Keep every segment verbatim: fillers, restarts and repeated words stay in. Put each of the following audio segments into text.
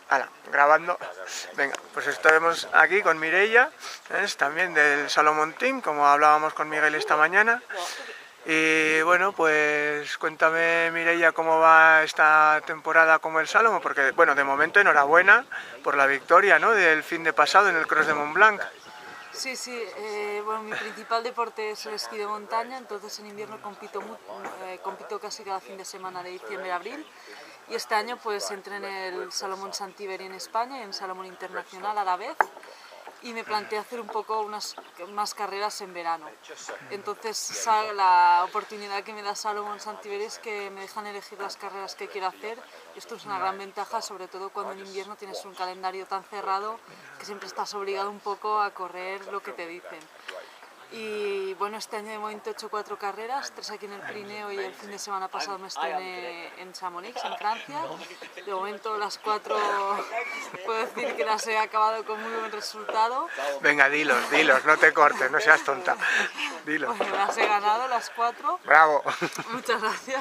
Hala, grabando. Venga, pues estaremos aquí con Mireia, es también del Salomon Team, como hablábamos con Miguel esta mañana. Y bueno, pues cuéntame, Mireia, cómo va esta temporada como el Salomon, porque bueno, de momento enhorabuena por la victoria, ¿no?, del fin de pasado en el Cross de Mont Blanc. Sí, sí, eh, bueno, mi principal deporte es el esquí de montaña, entonces en invierno compito, eh, compito casi cada fin de semana de diciembre a abril, y este año pues entré en el Salomon Santiberi en España y en Salomon Internacional a la vez, y me planteé hacer un poco unas más carreras en verano. Entonces la oportunidad que me da Salomon Santiberi es que me dejan elegir las carreras que quiero hacer, y esto es una gran ventaja, sobre todo cuando en invierno tienes un calendario tan cerrado que siempre estás obligado un poco a correr lo que te dicen. Y bueno, este año de momento he hecho cuatro carreras, tres aquí en el Pirineo, y el fin de semana pasado me estrené en Chamonix, en Francia. De momento las cuatro puedo decir que las he acabado con muy buen resultado. Venga, dilos, dilos, no te cortes, no seas tonta. Dilos. Bueno, las he ganado las cuatro. Bravo. Muchas gracias.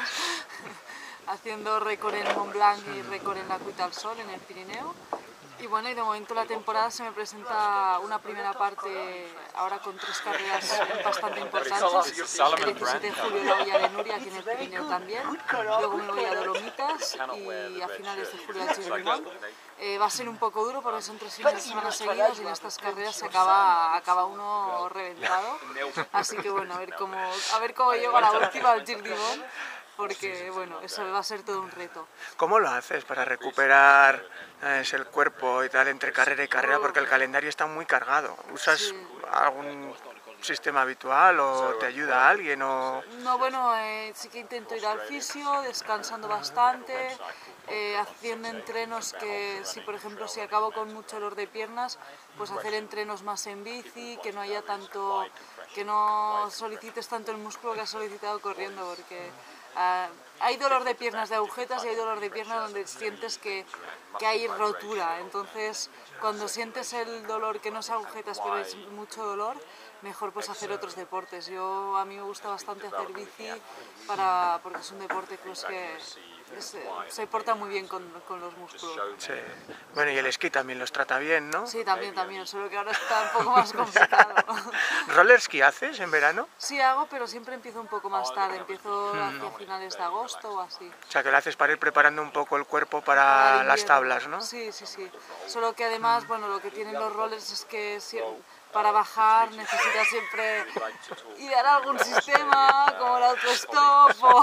Haciendo récord en Mont Blanc y récord en la Cuita al Sol, en el Pirineo. Y bueno, y de momento la temporada se me presenta una primera parte ahora con tres carreras bastante importantes. El diecisiete de julio la Hoya de Nuria, aquí en el Pirineo también. Luego me voy a Dolomitas y a finales de julio al Gir de Mont. Eh, va a ser un poco duro porque son tres fines de semana seguidos y en estas carreras se acaba, acaba uno reventado. Así que bueno, a ver cómo, a ver cómo llego a la última al Gir de Mont, porque bueno, eso va a ser todo un reto. ¿Cómo lo haces para recuperar eh, el cuerpo y tal entre carrera y carrera? Porque el calendario está muy cargado. ¿Usas sí. algún sistema habitual o te ayuda alguien? O... No, bueno, eh, sí que intento ir al fisio, descansando bastante, eh, haciendo entrenos que, si por ejemplo si acabo con mucho dolor de piernas, pues hacer entrenos más en bici, que no haya tanto, que no solicites tanto el músculo que has solicitado corriendo, porque Uh, hay dolor de piernas de agujetas y hay dolor de piernas donde sientes que, que hay rotura. Entonces, cuando sientes el dolor que no es agujetas pero es mucho dolor, mejor pues hacer otros deportes. Yo, a mí me gusta bastante hacer bici para, porque es un deporte pues, que es, se porta muy bien con, con los músculos. Sí. Bueno, y el esquí también los trata bien, ¿no? Sí, también, también, solo que ahora está un poco más complicado. ¿Roller ski haces en verano? Sí hago, pero siempre empiezo un poco más tarde, empiezo hacia finales de agosto o así. O sea, que lo haces para ir preparando un poco el cuerpo para, para las tablas, ¿no? Sí, sí, sí. Solo que además, bueno, lo que tienen los rollers es que si, para bajar necesitas siempre idear algún sistema, como el autostop o...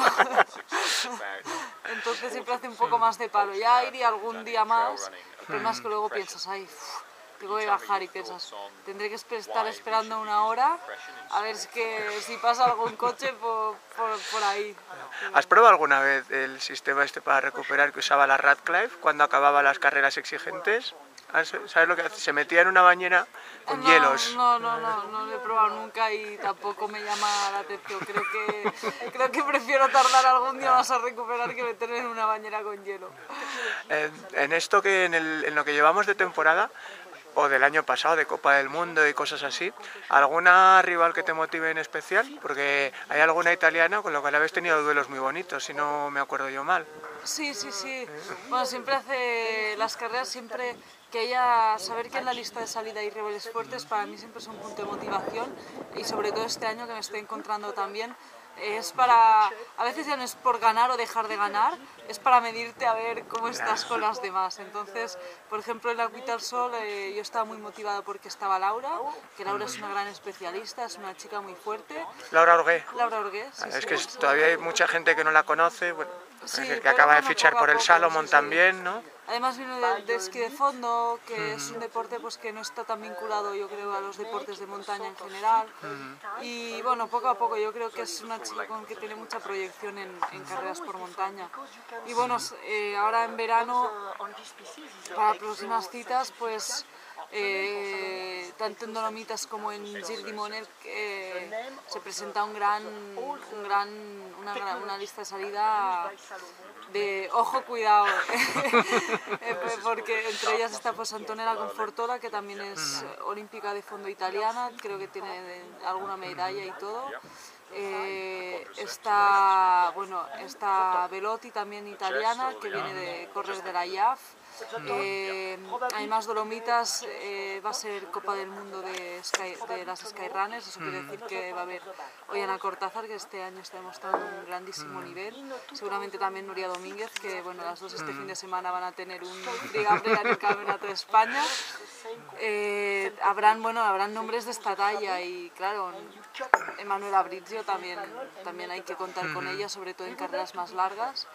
Entonces siempre hace un poco más de palo. Ya iría algún día más, pero más que luego piensas, ay, tengo que bajar, y piensas, tendré que estar esperando una hora a ver si, que, si pasa algún coche por, por, por ahí. ¿Has probado alguna vez el sistema este para recuperar que usaba la Radcliffe cuando acababa las carreras exigentes? ¿Sabes lo que hace? Se metía en una bañera con no, hielos. No, no, no, no lo he probado nunca y tampoco me llama la atención. Creo que, creo que prefiero tardar algún día más a recuperar que meterme en una bañera con hielo. En, en esto que en, el, en lo que llevamos de temporada, o del año pasado, de Copa del Mundo y cosas así, ¿alguna rival que te motive en especial? Porque hay alguna italiana con la que habéis tenido duelos muy bonitos, si no me acuerdo yo mal. Sí, sí, sí. Bueno, siempre hace las carreras, siempre que haya, saber que en la lista de salida hay rivales fuertes, para mí siempre es un punto de motivación, y sobre todo este año que me estoy encontrando también, es para, a veces ya no es por ganar o dejar de ganar, es para medirte a ver cómo estás con las demás. Entonces, por ejemplo, en la Cuita al Sol eh, yo estaba muy motivada porque estaba Laura, que Laura es una gran especialista, es una chica muy fuerte. Laura Orgué. Laura Orgué, sí, Es sí, que sí. todavía hay mucha gente que no la conoce, bueno, Sí, que pero acaba de bueno, fichar poco a por el poco, Salomon sí, también, sí. ¿no? Además vino de, de esquí de fondo, que uh-huh. es un deporte pues, que no está tan vinculado, yo creo, a los deportes de montaña en general. Uh-huh. Y bueno, poco a poco yo creo que es una chica con que tiene mucha proyección en, en carreras por montaña. Y bueno, eh, ahora en verano, para próximas citas, pues eh, tanto en Dolomitas como en Gir de Mont eh, se presenta un gran, un gran, una, gran, una lista de salida de ojo, cuidado, porque entre ellas está pues Antonella Confortola, que también es olímpica de fondo italiana, creo que tiene alguna medalla y todo. Eh, está, bueno, está Velotti, también italiana, que viene de correr de la I A F. Eh, además, Dolomitas eh, va a ser Copa del Mundo de, Sky, de las Skyrunners, eso quiere decir que va a haber Ollana Cortázar, que este año está demostrando un grandísimo nivel, seguramente también Nuria Domínguez, que bueno, las dos este fin de semana van a tener un brigable en el Campeonato de España. Eh, habrán, bueno, habrán nombres de esta talla y claro, Emanuela Brizzio también, también hay que contar con ella, sobre todo en carreras más largas.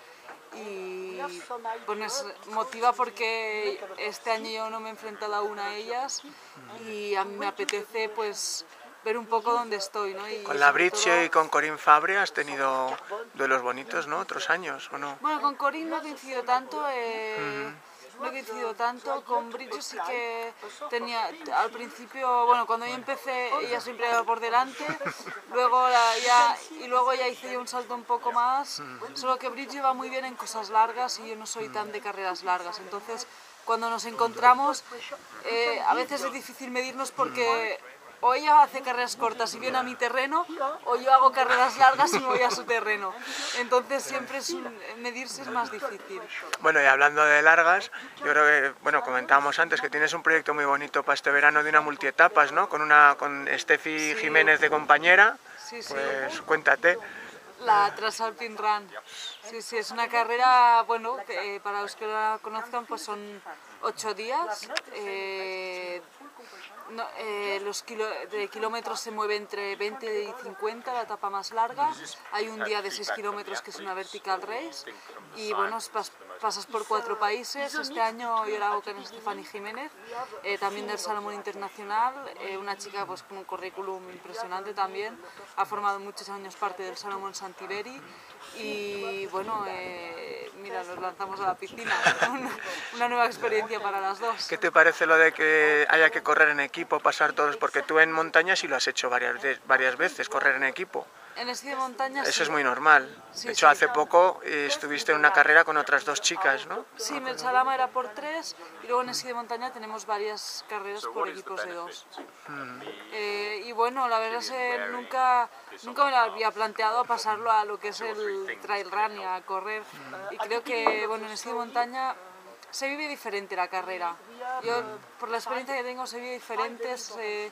Y bueno, es, motiva porque este año yo no me he enfrentado aún a ellas y a mí me apetece pues ver un poco dónde estoy, ¿no? Y con la Brizzio todo... y con Corinne Fabre has tenido duelos bonitos, ¿no? Otros años, ¿o no? Bueno, con Corinne no he coincidido tanto, eh, uh-huh. no he coincidido tanto, con Brizzio sí que tenía, al principio, bueno, cuando yo empecé ella siempre iba por delante, luego la, ya, y luego ya hice yo un salto un poco más, uh-huh. solo que Brizzio va muy bien en cosas largas y yo no soy tan de carreras largas, entonces cuando nos encontramos eh, a veces es difícil medirnos porque... O ella hace carreras cortas y viene a mi terreno, o yo hago carreras largas y me voy a su terreno. Entonces siempre es un, medirse es más difícil. Bueno, y hablando de largas, yo creo que, bueno, comentábamos antes que tienes un proyecto muy bonito para este verano de una multietapas, ¿no? Con una con Steffi sí. Jiménez de compañera, sí, sí. Pues cuéntate. La Transalpine Run. Sí, sí, es una carrera, bueno, que, eh, para los que la conozcan, pues son ocho días. Eh, No, eh, los kilo, de kilómetros se mueve entre veinte y cincuenta, la etapa más larga. Hay un día de seis kilómetros que es una vertical race y bueno, pas, pasas por cuatro países. Este año yo la hago con Stephanie Jiménez, eh, también del Salomón Internacional, eh, una chica pues, con un currículum impresionante también, ha formado muchos años parte del Salomón Santiberi y bueno, eh, mira, nos lanzamos a la piscina, una, una nueva experiencia para las dos. ¿Qué te parece lo de que haya que correr en equipo, pasar todos? Porque tú en montaña sí lo has hecho varias, varias veces, correr en equipo. En esquí de montaña Eso sí. es muy normal. Sí, de hecho, sí. hace poco eh, estuviste en una carrera con otras dos chicas, ¿no? Sí, Melsalama era por tres y luego en esquí de montaña tenemos varias carreras por equipos de dos. Mm. Eh, y bueno, la verdad es que nunca, nunca me lo había planteado pasarlo a lo que es el trail run y a correr. Y creo que bueno, en esquí de montaña se vive diferente la carrera. Yo, por la experiencia que tengo, se vive diferente. Se,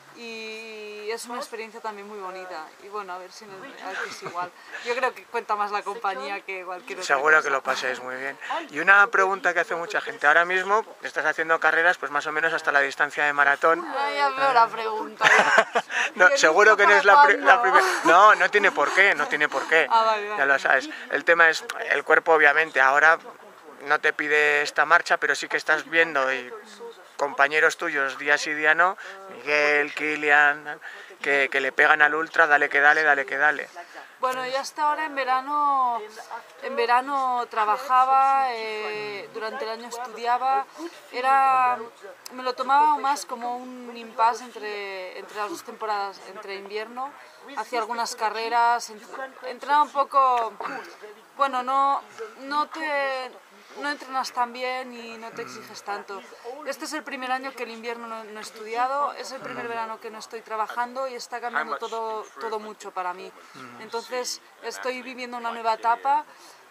y es una experiencia también muy bonita y bueno, a ver si es igual. Yo creo que cuenta más la compañía que cualquier otra Seguro cosa. Que lo paséis muy bien. Y una pregunta que hace mucha gente, ahora mismo estás haciendo carreras pues más o menos hasta la distancia de maratón. Ay, ya veo la pregunta. No, seguro que no es la, la primera. No, no tiene por qué, no tiene por qué. Ah, vale, vale. Ya lo sabes. El tema es, el cuerpo obviamente ahora no te pide esta marcha, pero sí que estás viendo y compañeros tuyos día sí día no, Miguel, Kilian, que, que le pegan al ultra, dale que dale, dale que dale. Bueno, yo hasta ahora en verano, en verano trabajaba, eh, durante el año estudiaba, era, me lo tomaba más como un impasse entre, entre las dos temporadas, entre invierno, hacía algunas carreras, entrenaba un poco, bueno, no, no te... no entrenas tan bien y no te exiges tanto. Este es el primer año que el invierno no, no he estudiado, es el primer verano que no estoy trabajando y está cambiando todo, todo mucho para mí. Entonces estoy viviendo una nueva etapa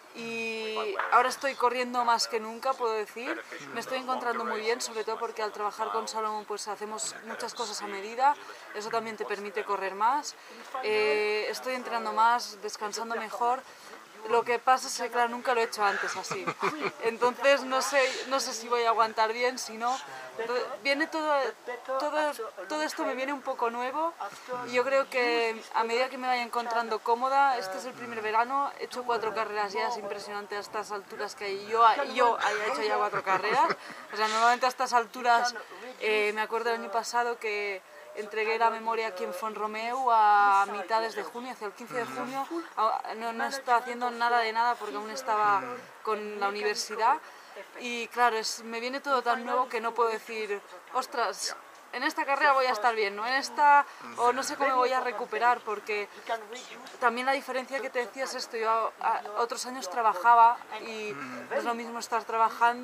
y ahora estoy corriendo más que nunca, puedo decir. Me estoy encontrando muy bien, sobre todo porque al trabajar con Salomón pues hacemos muchas cosas a medida, eso también te permite correr más. Eh, estoy entrenando más, descansando mejor. Lo que pasa es que, claro, nunca lo he hecho antes así. Entonces no sé, no sé si voy a aguantar bien, si no... Viene todo, todo, todo esto me viene un poco nuevo y yo creo que a medida que me vaya encontrando cómoda, este es el primer verano, he hecho cuatro carreras ya, es impresionante a estas alturas que yo, yo haya hecho ya cuatro carreras. O sea, normalmente a estas alturas, eh, me acuerdo del año pasado que entregué la memoria aquí en Font-Romeu a mitades de junio, hacia el quince de junio, no, no estaba haciendo nada de nada porque aún estaba con la universidad y claro, es, me viene todo tan nuevo que no puedo decir, ostras, en esta carrera voy a estar bien, no en esta, o no sé cómo me voy a recuperar, porque también la diferencia que te decía es esto, yo a, a, otros años trabajaba y no es lo mismo estar trabajando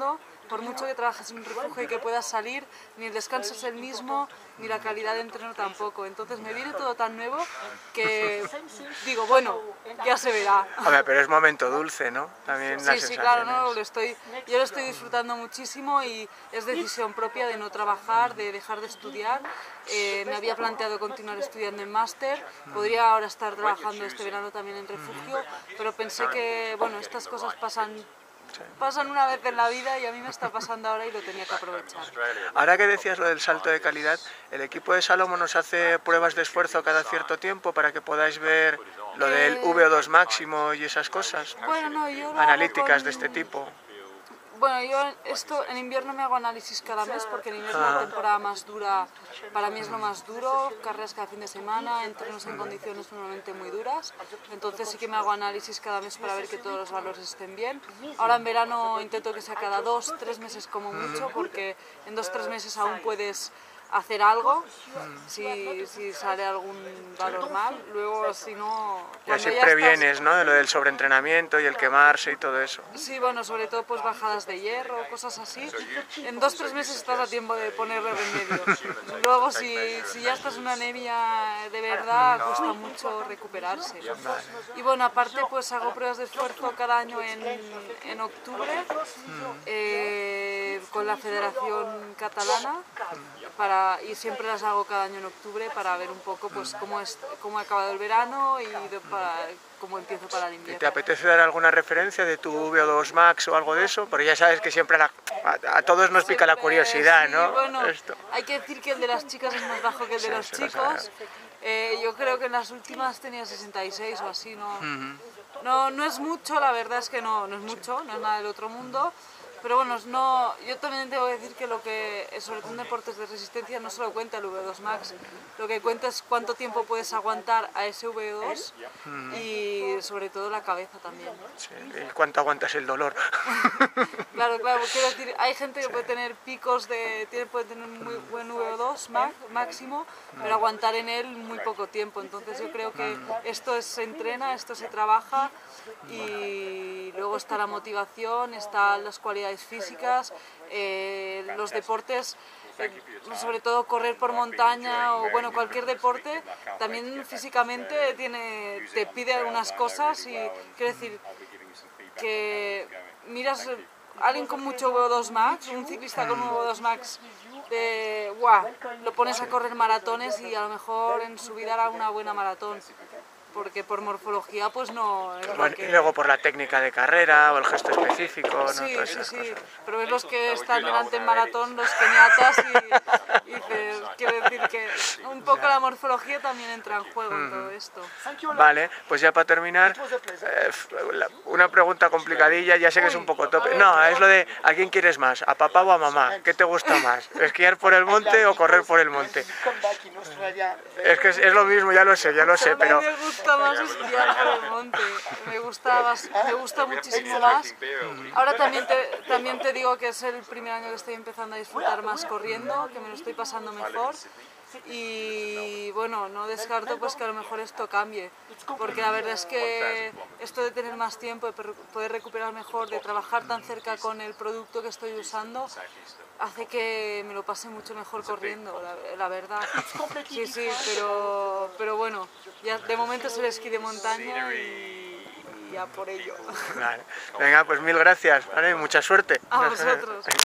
por mucho que trabajes en un refugio y que puedas salir, ni el descanso es el mismo, ni la calidad de entreno tampoco. Entonces me viene todo tan nuevo que digo, bueno, ya se verá. A ver, pero es momento dulce, ¿no? También Sí, las sí, claro, sensaciones. no, lo estoy, yo lo estoy disfrutando muchísimo y es decisión propia de no trabajar, de dejar de estudiar. Eh, me había planteado continuar estudiando en máster, podría ahora estar trabajando este verano también en refugio, pero pensé que, bueno, estas cosas pasan, pasan una vez en la vida y a mí me está pasando ahora y lo tenía que aprovechar. Ahora que decías lo del salto de calidad, el equipo de Salomon nos hace pruebas de esfuerzo cada cierto tiempo para que podáis ver lo del V O dos máximo y esas cosas, Bueno, no, yo lo analíticas hago de con- este tipo. Bueno, yo esto en invierno me hago análisis cada mes porque en invierno es la temporada más dura, para mí es lo más duro, carreras cada fin de semana, entrenos en condiciones normalmente muy duras, entonces sí que me hago análisis cada mes para ver que todos los valores estén bien. Ahora en verano intento que sea cada dos, tres meses como mucho, porque en dos, tres meses aún puedes hacer algo, si, si sale algún valor mal, luego si no... Y cuando así ya previenes, estás- ¿no? De lo del sobreentrenamiento y el quemarse y todo eso. Sí, bueno, sobre todo pues bajadas de hierro, cosas así. En dos, tres meses estás a tiempo de ponerle remedio. Luego, si, si ya estás en una anemia de verdad, cuesta mucho recuperarse. Y bueno, aparte pues hago pruebas de esfuerzo cada año en, en octubre eh, con la Federación Catalana para, y siempre las hago cada año en octubre para ver un poco pues cómo, es, cómo ha acabado el verano y de- para, cómo empiezo para el ¿Y invierno. te apetece dar alguna referencia de tu V O dos Max o algo de eso? Porque ya sabes que siempre la- a, a todos nos pica la Siempre, curiosidad, sí, ¿no? Bueno, Esto. hay que decir que el de las chicas es más bajo que el de Sí, los se lo chicos. Eh, yo creo que en las últimas tenía sesenta y seis o así, no, no, no es mucho, la verdad es que no, no es mucho, no es nada del otro mundo. Pero bueno, no, yo también tengo que decir que lo que, sobre todo en deportes de resistencia, no solo cuenta el V dos Max, lo que cuenta es cuánto tiempo puedes aguantar a ese V dos y sobre todo la cabeza también. Sí, ¿y cuánto aguantas el dolor? Claro, claro, quiero decir, hay gente que puede tener picos de, tiene, puede tener un muy buen V O dos ma- máximo, pero aguantar en él muy poco tiempo. Entonces yo creo que esto es- se entrena, esto se trabaja y luego está la motivación, están las cualidades físicas, eh, los deportes, eh, sobre todo correr por montaña o bueno, cualquier deporte, también físicamente tiene, te pide algunas cosas y quiero decir que miras a alguien con mucho V O dos Max, un ciclista con un V O dos Max, de, guau, lo pones a correr maratones y a lo mejor en su vida hará una buena maratón, porque por morfología pues no es lo Bueno, y que... luego por la técnica de carrera o el gesto específico, ¿no? Sí, Todas sí, esas sí, cosas. pero ves los que están delante en maratón, los keniatas, y, y dices, quiero decir que un poco la morfología también entra en juego en todo esto. Vale, pues ya para terminar, eh, la- una pregunta complicadilla, ya sé que es un poco tope. No, es lo de ¿a quién quieres más? ¿A papá o a mamá? ¿Qué te gusta más? ¿Esquiar por el monte o correr por el monte? Es que es, es lo mismo, ya lo sé, ya lo sé, pero A mí me gusta más esquiar por el monte, me gusta, más- me gusta muchísimo más. Ahora también te, también te digo que es el primer año que estoy empezando a disfrutar más corriendo, que me lo estoy pasando mejor. Y bueno, no descarto pues que a lo mejor esto cambie, porque la verdad es que esto de tener más tiempo, de per- poder recuperar mejor, de trabajar tan cerca con el producto que estoy usando, hace que me lo pase mucho mejor corriendo, la, la verdad. Sí, sí, pero, pero bueno, ya de momento es el esquí de montaña y, y ya por ello. vale. Venga, pues mil gracias, ¿vale? Mucha suerte. A vosotros.